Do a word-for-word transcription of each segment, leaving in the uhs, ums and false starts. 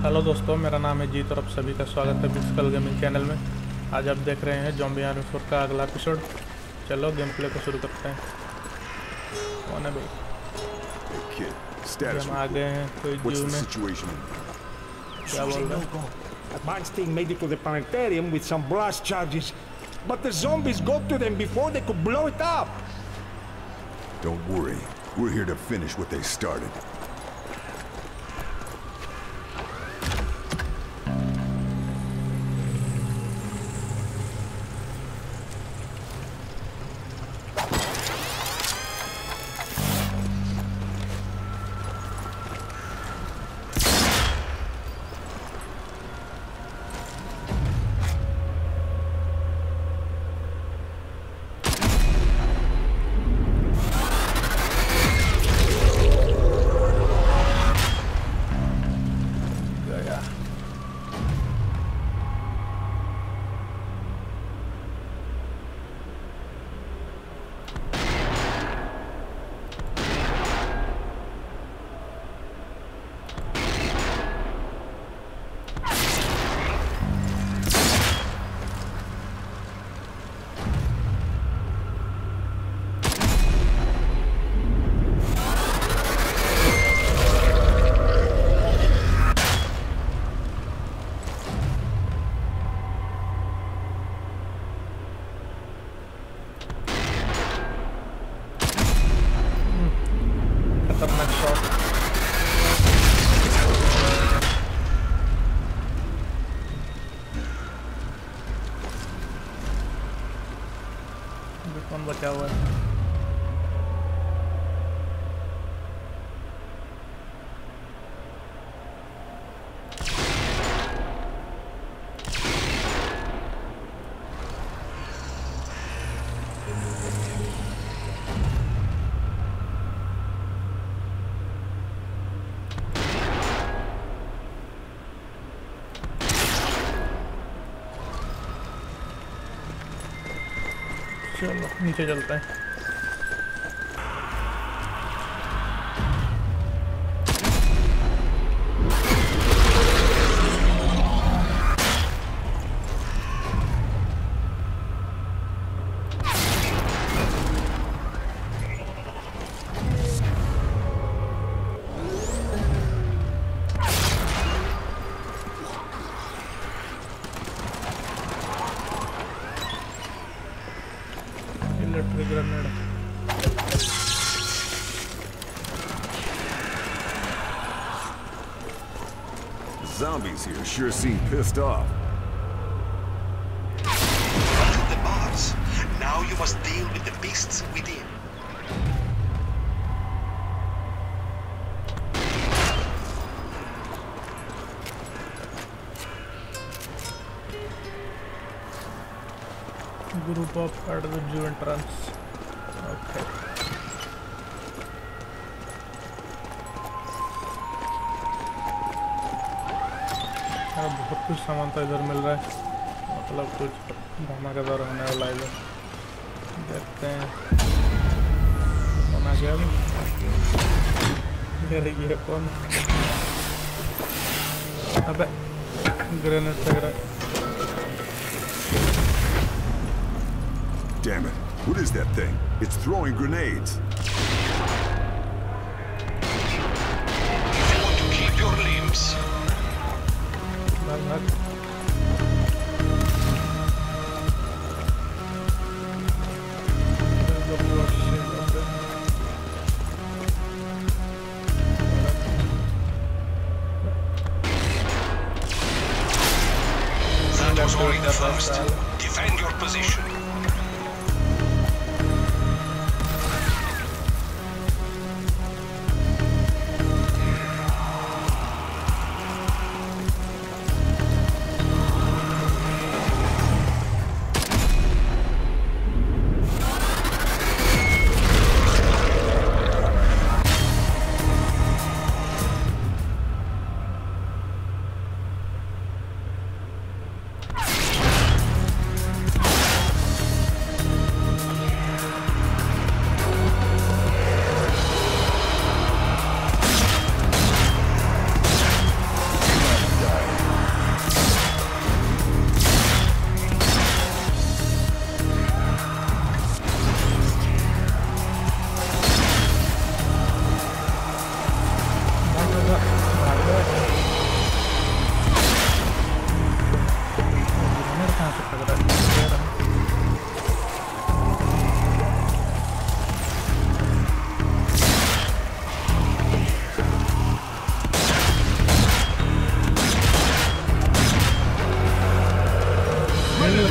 Hello दोस्तों, मेरा नाम है जीत और आप सभी का स्वागत है बिग्सकल गेमिंग चैनल में। आज आप देख रहे हैं ज़ॉम्बी आर्मी फोर का अगला एपिसोड। चलो गेम प्ले को शुरू करते हैं। कौन है भाई? हम आ गए हैं कोई जू में। क्या बोल रहे हैं? Advanced team made it to the planetarium with some blast charges, but the zombies got to them before they could blow it up. Don't worry, we're here to finish what they started. कौन बचा हुआ है? चलो नीचे चलते हैं। Grenade. Zombies here sure seem pissed off. Got the bars. Now you must deal with the beasts within. Group of at the zoo entrance. Okay. अब बहुत कुछ सामान तो इधर मिल रहा है, मतलब कुछ धमाकेदार होने वाला है इधर। देखते हैं कौन आ गया अभी। ये कौन? अबे ग्रेनेड फेंक रहा है। Damn it. What is that thing? It's throwing grenades. If you want to keep your limbs. Not, not. That was only the first. Defend your position.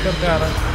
करके आ रहा है।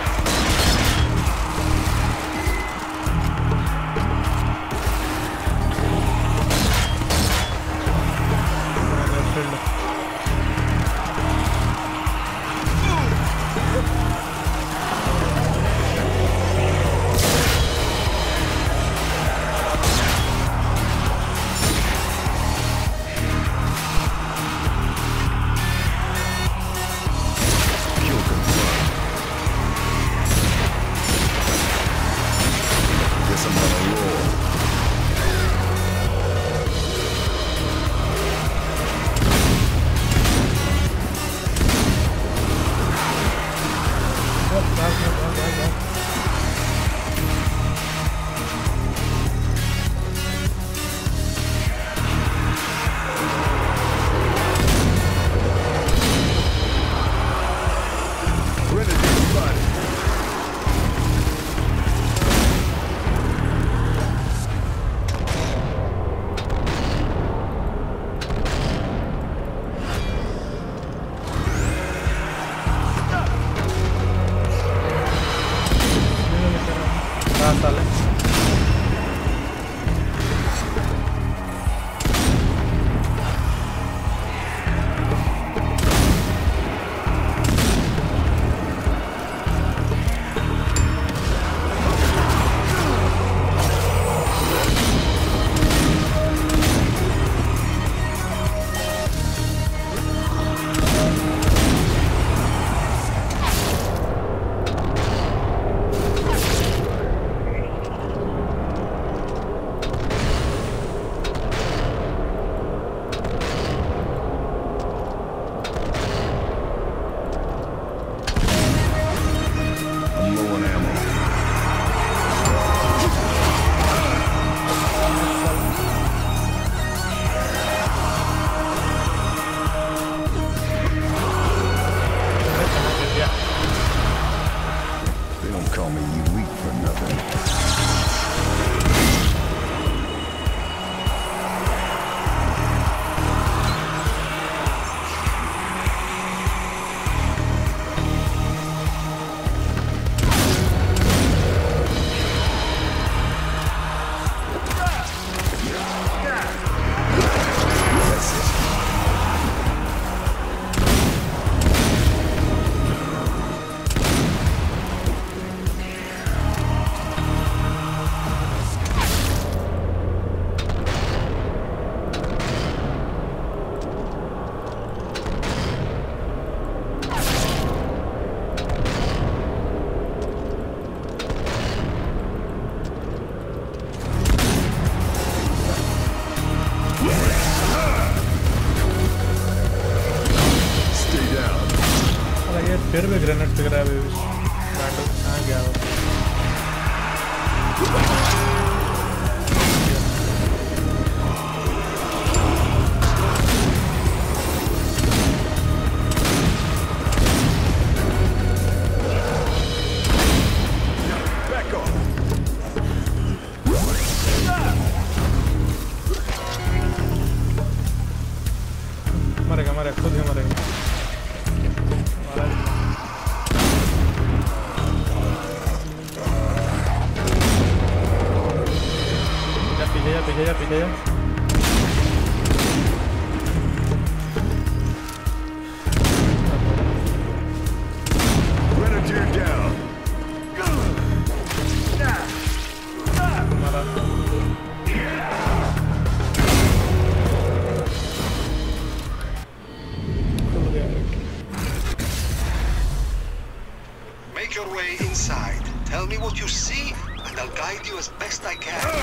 फिर भी ग्रेनेड फिर रहा है बेबी बैंडल कहाँ गया वो मरेगा मरेगा खुद ही मरेगा पीछे जा पीछे जा Make your way inside. Tell me what you see, and I'll guide you as best I can.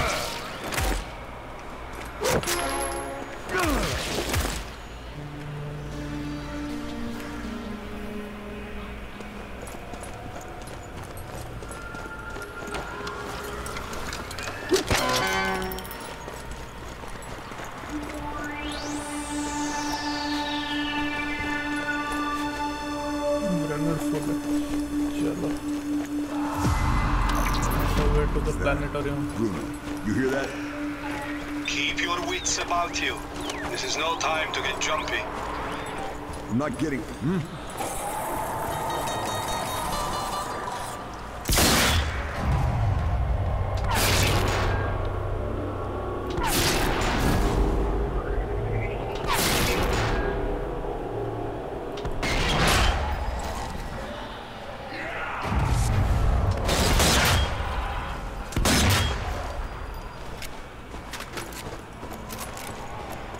To the planetarium. Bruno, you hear that? Keep your wits about you. This is no time to get jumpy. I'm not getting... Hmm?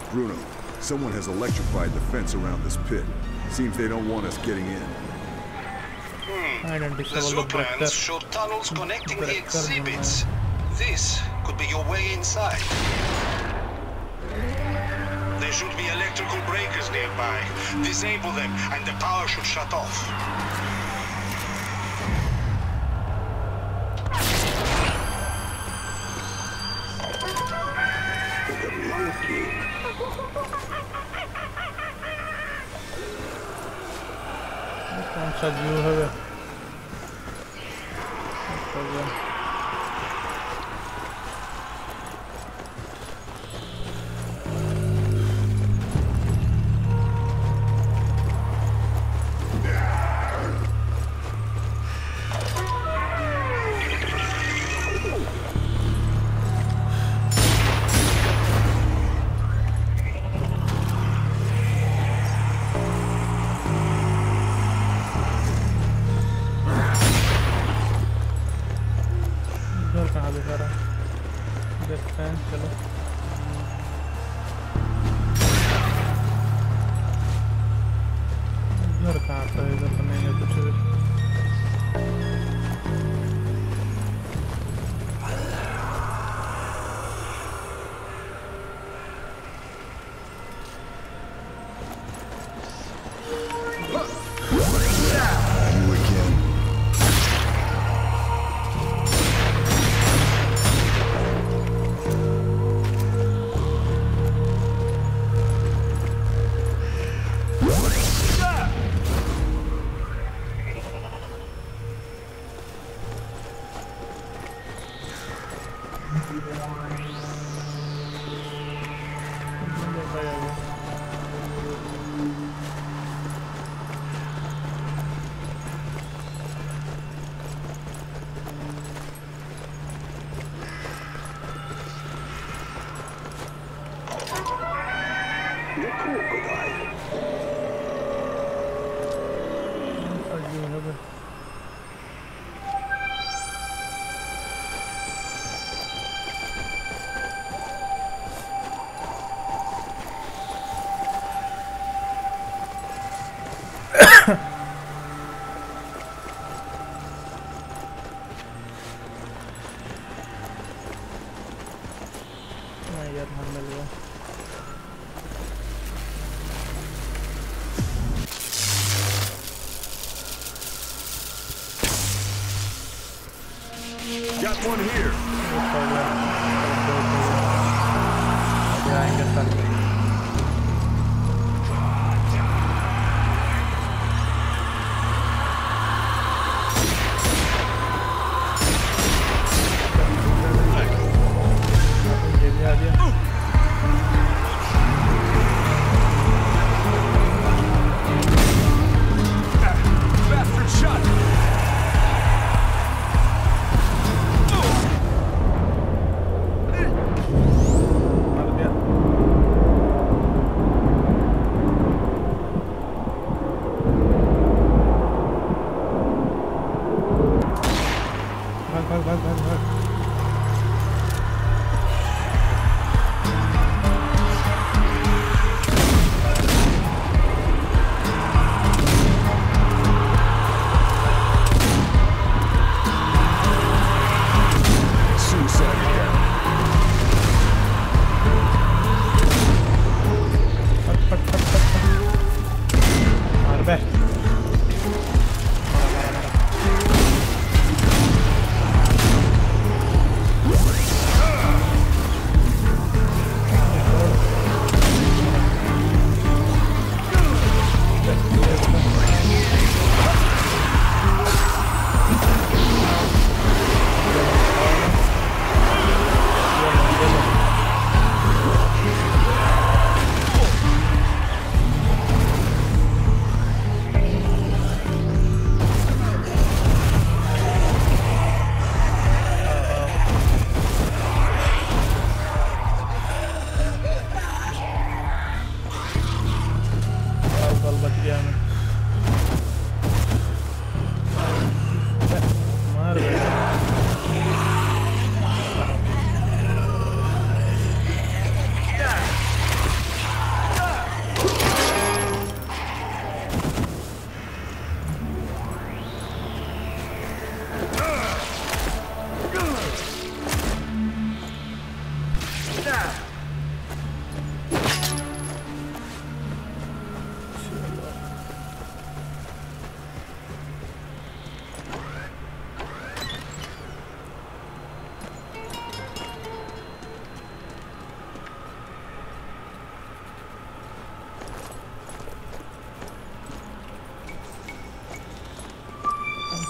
Bruno, someone has electrified the fence around this pit. Seems they don't want us getting in. Hmm. The zoo plans show tunnels connecting the exhibits. This could be your way inside. There should be electrical breakers nearby. Disable them and the power should shut off. कौन सा view है वे? देखते हैं, चलो घर कहाँ पर है? इधर तो नहीं है कुछ भी। Got one here.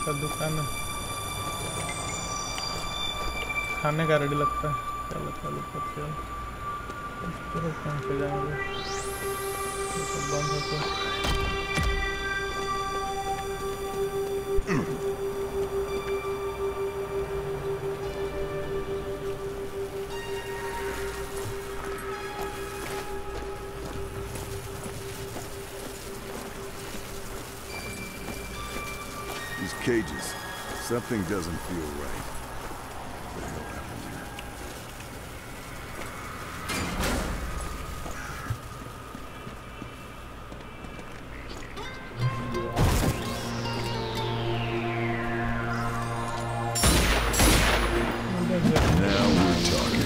का दुकान है, खाने का रेडी लगता है। चलो चलो करते हैं, इस तरफ कहाँ से जाएंगे, ये तो बंद है तो। These cages, something doesn't feel right. What the hell happened here? Now we're talking.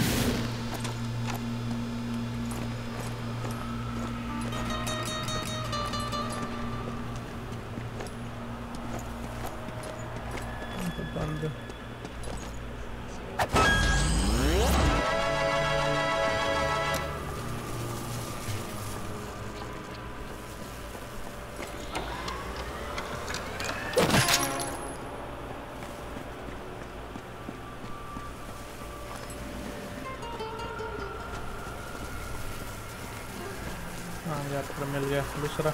बंद। हाँ यार मिल गया दूसरा।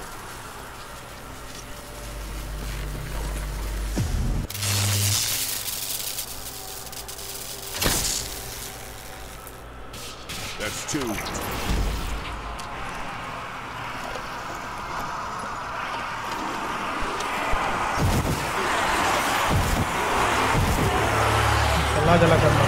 That's two. चला चला करना।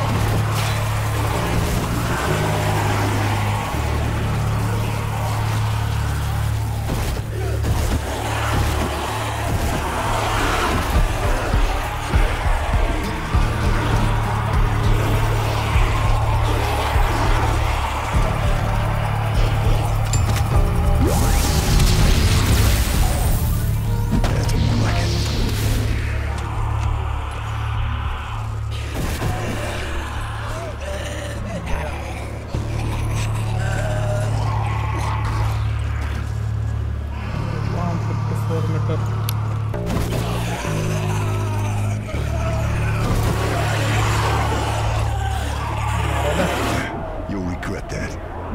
You'll regret that.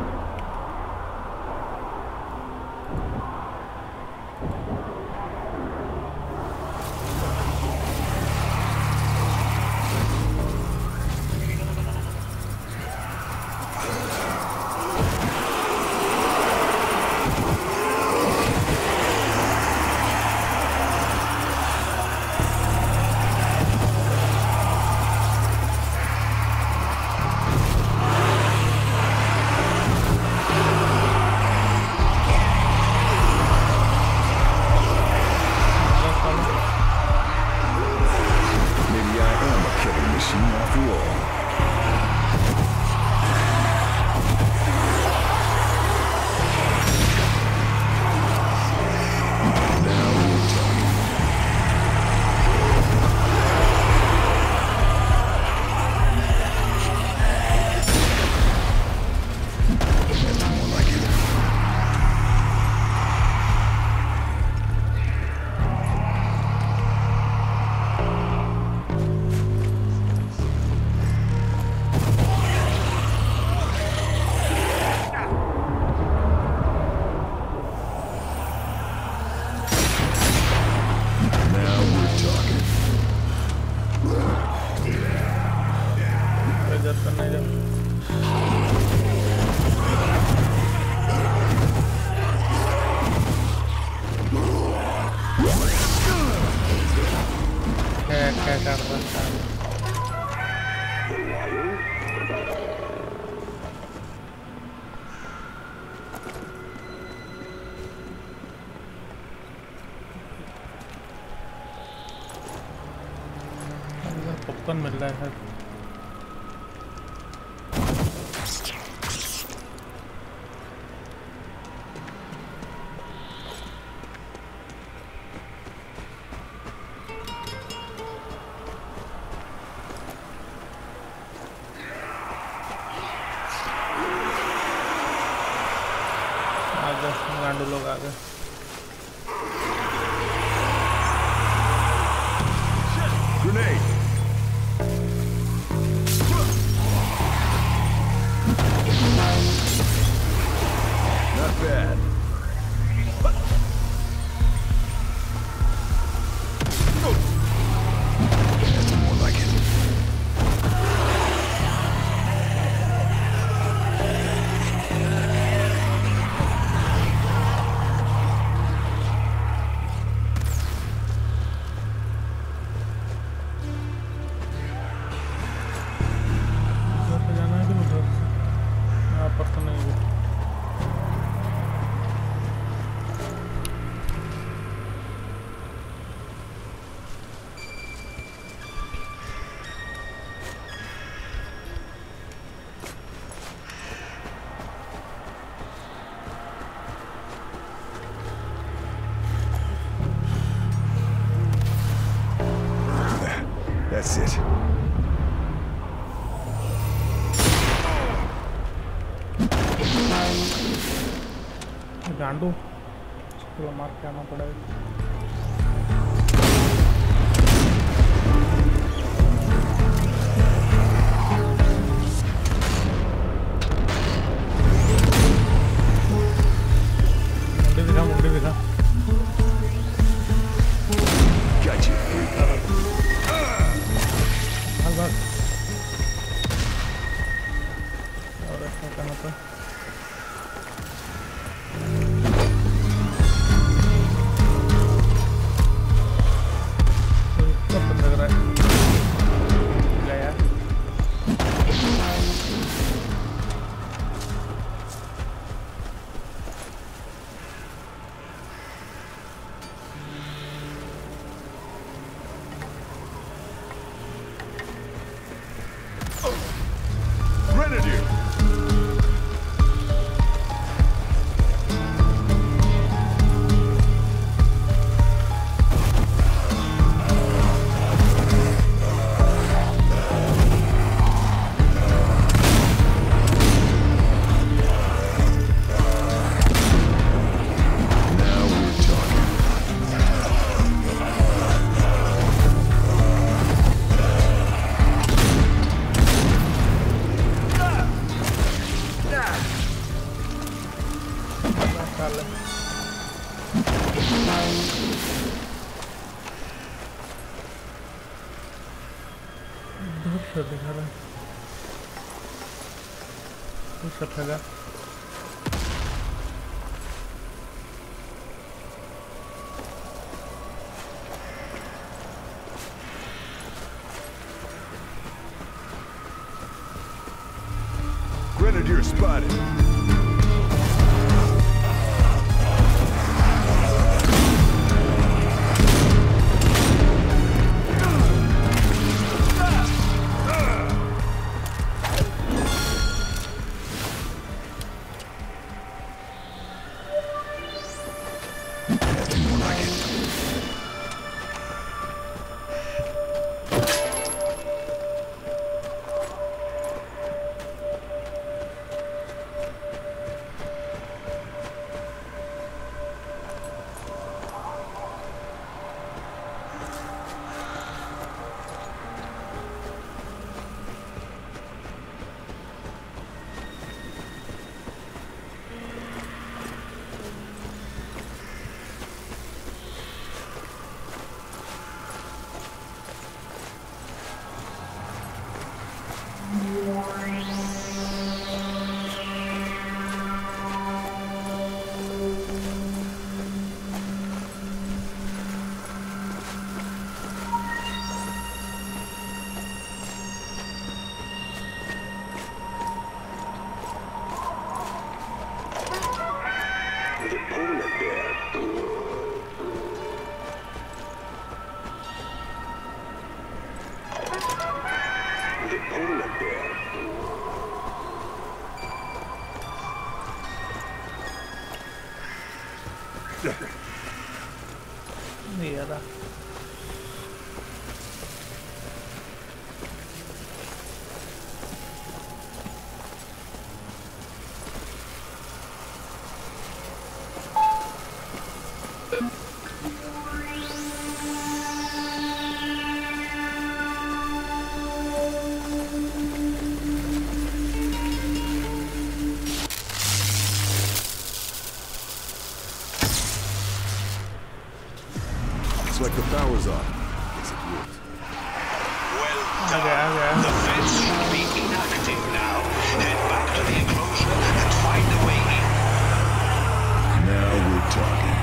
पॉपकॉर्न मिल रहा है। गांडू लोग आ गए। bad. That's more like it. इधर से जाना है कि उधर से? यहाँ पर तो नहीं है। That's it. गांडू इसको मार के आना पड़ेगा। मुंडी दिखा मुंडी दिखा। Got you. भाग भाग। और ऐसा करना तो Grenadier! Now we're talking. दूर से दिखा रहा है। ये सब है। Grenadier spotted. That's more like it. The polar bear. The polar bear. नहीं आ रहा। like the power's off. Guess it worked. Well done. Okay, okay. The fence should be inactive now. Head back to the enclosure and find a way in. Now we're talking.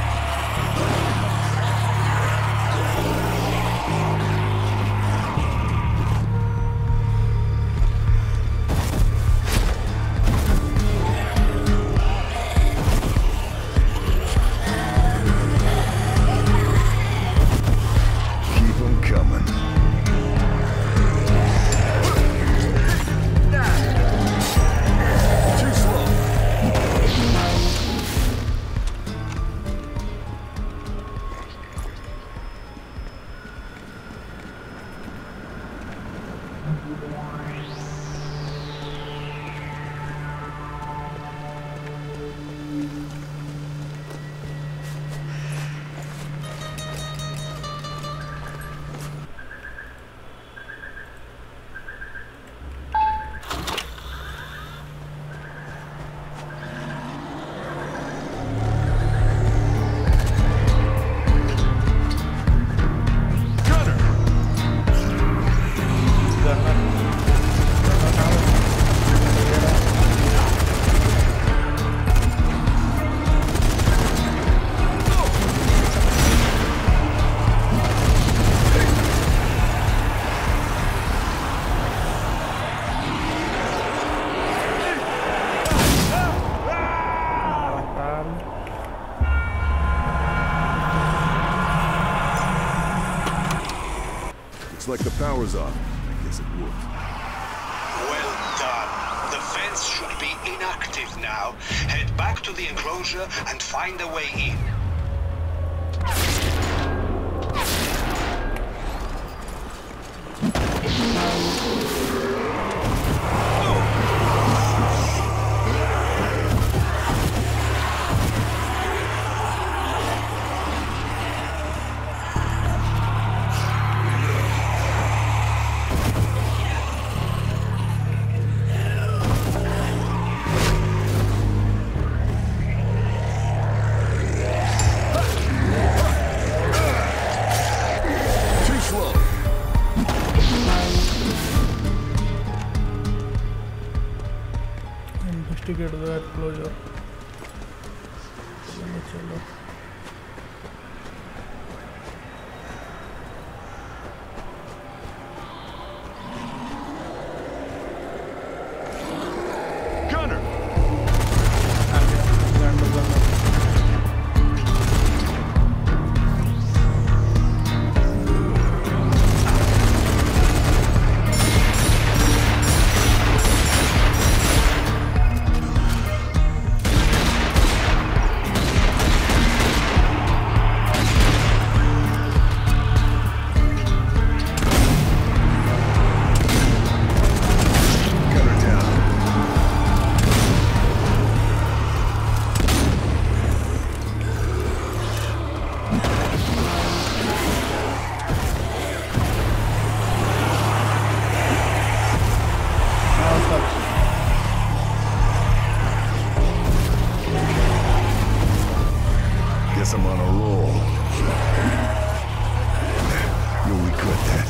Looks like the power's off. I guess it worked. Well done. The fence should be inactive now. Head back to the enclosure and find a way in. Investigate the enclosure. चलो चलो Gunner! आगे land करना Guess I'm on a roll. You'll regret that.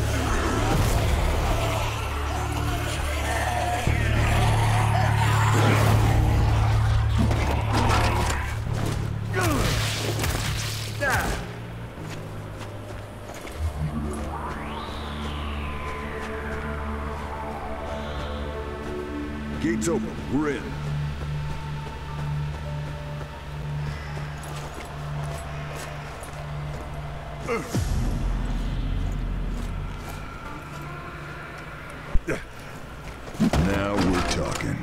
Gates open. We're in. Now we're talking.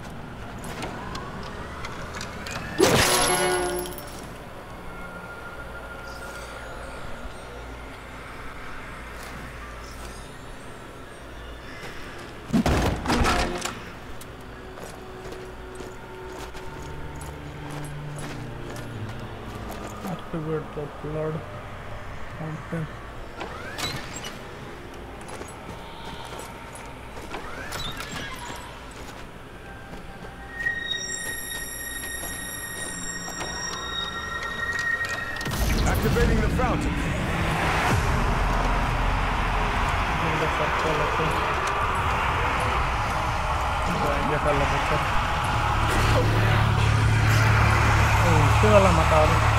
Activate the blood fountain. Activating the fountain. the circle. Okay. जाएंगे साला बच्चा। ओह इससे वाला मत आ रहा।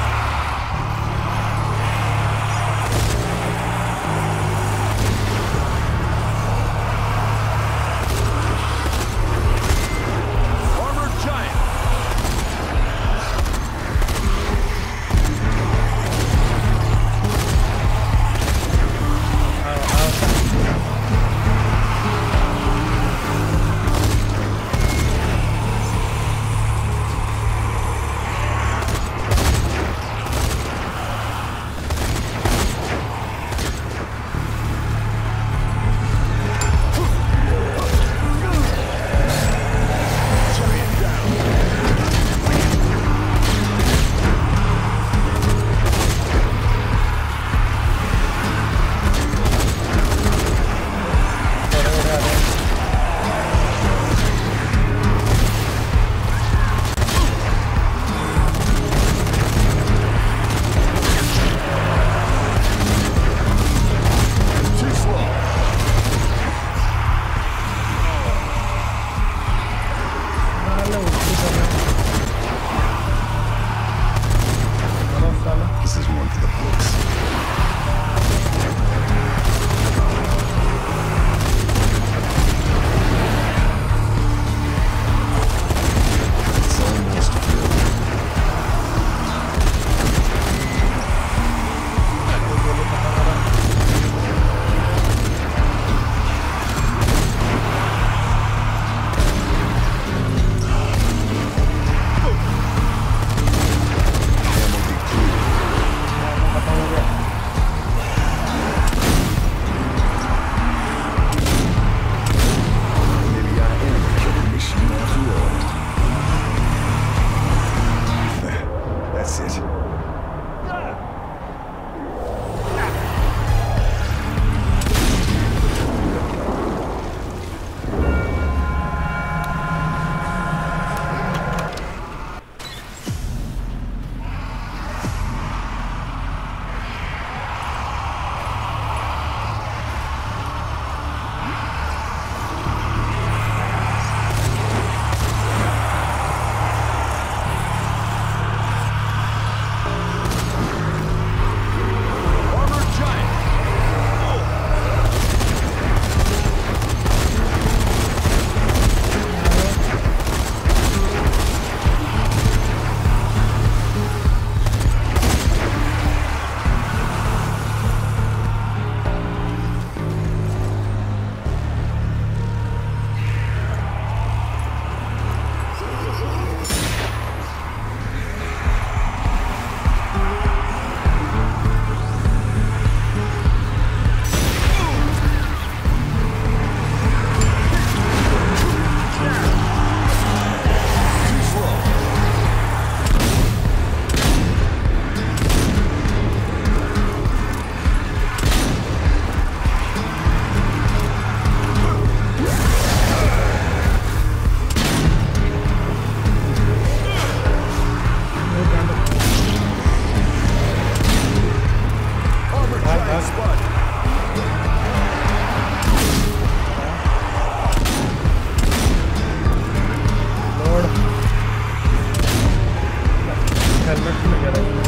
हेलमेट में लगा रहा है।